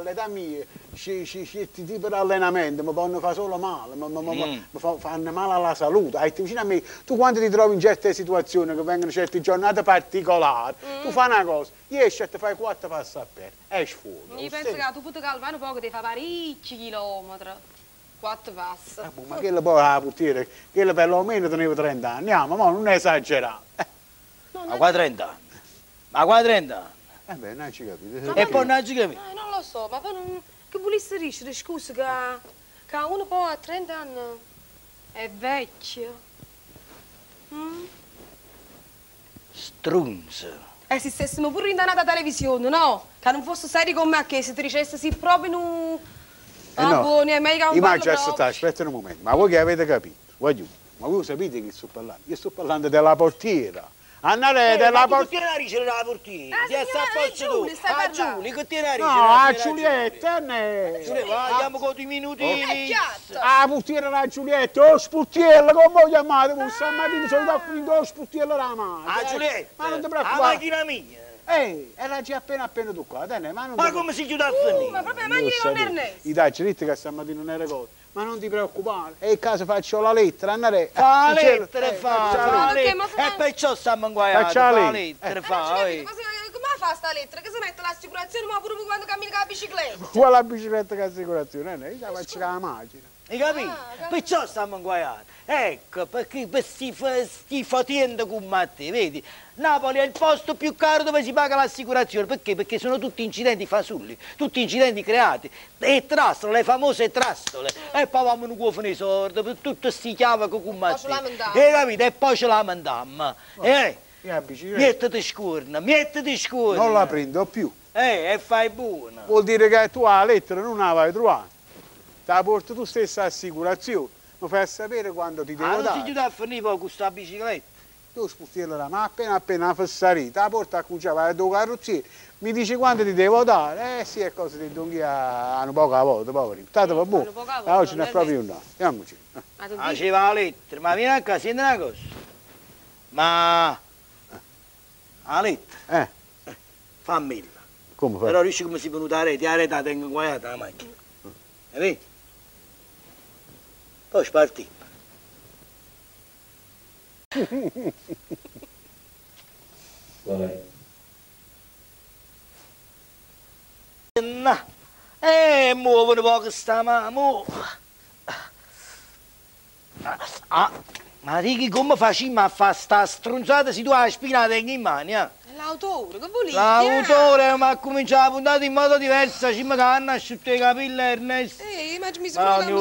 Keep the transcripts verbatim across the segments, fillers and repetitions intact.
all'età mia, certi tipi di allenamento mi fanno fare solo male, mi, mi, mm. mi fanno male alla salute. E vicino a me, tu quando ti trovi in certe situazioni, che vengono certe giornate particolari, mm. tu fai una cosa, riesci e ti fai quattro passi a piedi, esci fuori. Io penso che tu puoi calmare un po' che ti fa parecchi chilometri. Quattro passi. Eh, ma quello poi la portiere, quello perlomeno tenevo trenta anni, ah, ma non esagerare. Eh. No, ma qua trenta anni? Ma qua trenta anni? Eh beh, non ci capite. E poi non ci capite? Eh, non lo so, ma poi non... che volesse dire, scusa, che, che uno poi a trenta anni è vecchio. Mm? Strunzo. E se stessimo pure in una televisione, no? Che non fosse serio con me, che se ti dicesse sì proprio in un... Eh no, buoni, immagina sta, aspetta un momento, ma voi che avete capito? Voglio, ma voi sapete che sto parlando? Io sto parlando della portiera. Annare eh, della portiera. Ma che tiene la riccia della portiera? Ah, ti sta a posto tu. Ah, Giulia, che tiene la riccia? No, a Giulietta, ne. Giulietta, andiamo con i minutini. Ah, portiera la Giulietta, oh sputtiella, come voi chiamate? Voi stamattina sono da qui, oh sputtiella la macchina. Ah, Giulietta, ma non ti preoccupare. la macchina mia. Ehi, era già appena appena tu qua, dai, ma non Ma come si chiude a finire? Uh, ma proprio la macchina non è Ernesto. I dai, dite che stamattina non era cosa. Ma non ti preoccupare, e in caso faccio la lettera, andare. Fa la lettera, eh, fa, fa la lettera. E perciò stiamo inguaiati, fa la lettera, eh, fa. Come fa sta lettera? Che si mette l'assicurazione, ma pure quando cammini con la bicicletta? Quale la bicicletta che assicurazione? Eh, io faccio con la macchina. Hai capito? Ah, perciò stiamo inguaiati. Ecco, perché per sti, sti fatiende come te, vedi? Napoli è il posto più caro dove si paga l'assicurazione. Perché? Perché sono tutti incidenti fasulli, tutti incidenti creati. E trastole, le famose trastole. Mm. E poi vanno con nei sordi, per tutte sti chiavi come te. Hai capito? E poi ce lamentiamo. Oh. Eh? Mettiti scorna, mettiti scorna. Non la prendo più. Eh, e fai buona. Vuol dire che tu la lettera non la vai trovare. Te la porti tu stessa assicurazione. Mi fai sapere quando ti devo ah, dare. Ma non si chiude a finire con questa bicicletta? Tu sputtiella là, ma appena appena la fessarita, la porta a cucciare, vai a tuo carrozziere, mi dici quanto ti devo dare? Eh sì, è cosa di donghi hanno poca volta, poveri. Tanto va buono. Ah, oggi non è proprio un no. Andiamoci. Ah, ci va la lettera, ma vieni a casa, senti una cosa. Ma... la lettera? Eh. Fammela. Come fai? Però riesci come si è venuta la rete, la rete la tengo inguaiata la macchina. E vedi? Poi sparti. Vai. No. Eh, muovono poco sta mamma. Ah, ma dighi come facciamo a fare sta stronzata se tu hai la spina in mano, eh? L'autore, che volete? L'autore, ma ha cominciato la puntata in modo diverso, ci mi canna, asciutto i capelli, Ernesto. Eh, ma mi sono la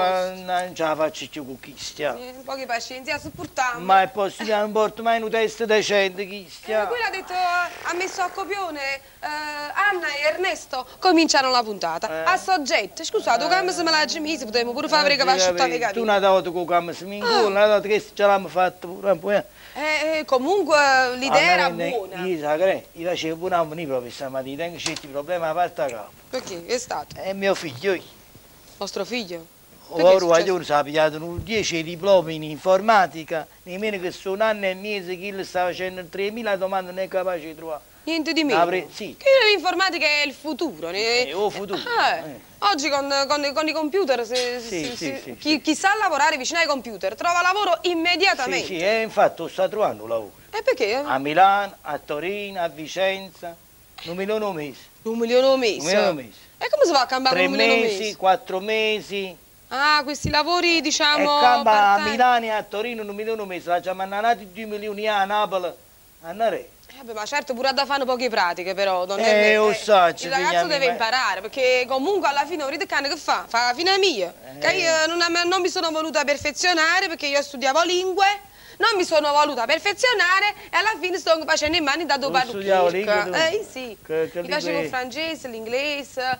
non ce la faccio più con Chistia. Eh, un po' di pazienza, sopportiamo. Ma è possibile, non porto mai un test decente, Chistia. Eh, quello ha detto, ha messo a copione, eh, Anna e Ernesto cominciano la puntata. Eh. A soggetto, scusate, eh. come se me l'ha mise, potremmo pure fare eh, che va a asciuttare i capelli. Tu una volta con come se mi incolla, una volta che ce l'abbiamo fatto pure un po'. Eh, eh comunque l'idea era buona. Io sa che io facevo pure un venire proprio stamattina, tengo certi problemi a parte a capo. Perché? Che è stato? È mio figlio. Io. Vostro figlio? Ora voglio si è pigliato dieci diplomi in informatica, nemmeno che sono un anno e mese che lui sta facendo tremila domande non è capace di trovare. Niente di meno? Pre... Sì. Che l'informatica è il futuro. È eh, il futuro. Ah, eh. Oggi con, con, con i computer, se, sì, se, sì, se, sì, chi, sì. chi sa lavorare vicino ai computer trova lavoro immediatamente. Sì, sì, e infatti lo sta trovando un lavoro. E perché? A Milano, a Torino, a Vicenza, un milione al mese. Un milione al mese? Un milione al mese. E come si va a cambiare un milione al mese? Tre mesi, quattro mesi. Ah, questi lavori, diciamo... E cambia a Milano e a Torino un milione al mese, la già mandati due milioni a Napoli, a Nare. Eh beh, ma certo pure da fare poche pratiche però, non eh, è... lo so, il ragazzo deve imparare, perché comunque alla fine un cane che fa? Fa la fine mia. Eh. Che io non, non mi sono voluta perfezionare perché io studiavo lingue, non mi sono voluta perfezionare e alla fine sto facendo in mani da due parrucchiere. Eh sì, che, che mi facevo il francese, l'inglese,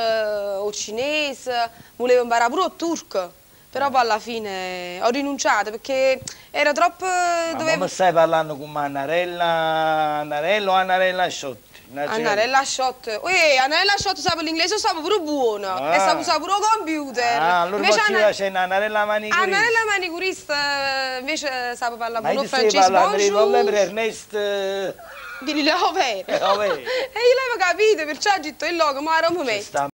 eh, il cinese, volevo imparare pure il turco. Però poi alla fine ho rinunciato perché era troppo... Ma dovevo... come stai parlando con Annarella, Annarella o Annarella Sciotti? Annarella Sciotti. Uè, Annarella Sciotti sa l'inglese, sa pure buono. Ah. E sa usare pure il computer. Ah, allora invece poi Anna... c'è Annarella manicurista. Annarella manicurista invece sa parlare pure il francese. Ma ti stai parlando dei problemi per Ernesto... Dili le overe. Eh, overe. E io l'avevo capito, perciò ho detto il logo, ma era un momento.